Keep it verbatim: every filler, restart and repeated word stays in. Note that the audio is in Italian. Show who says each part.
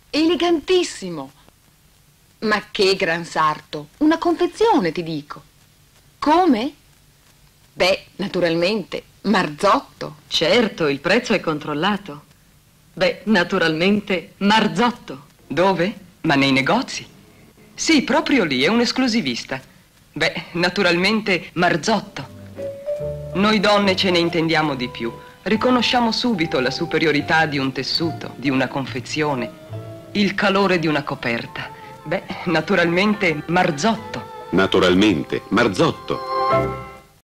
Speaker 1: elegantissimo. Ma che gran sarto, una confezione, ti dico. Come? Beh, naturalmente, Marzotto.
Speaker 2: Certo, il prezzo è controllato. Beh, naturalmente, Marzotto.
Speaker 3: Dove? Ma nei negozi? Sì, proprio lì, è un esclusivista. Beh, naturalmente, Marzotto. Noi donne ce ne intendiamo di più. Riconosciamo subito la superiorità di un tessuto, di una confezione, il calore di una coperta. Beh, naturalmente, Marzotto.
Speaker 4: Naturalmente, Marzotto.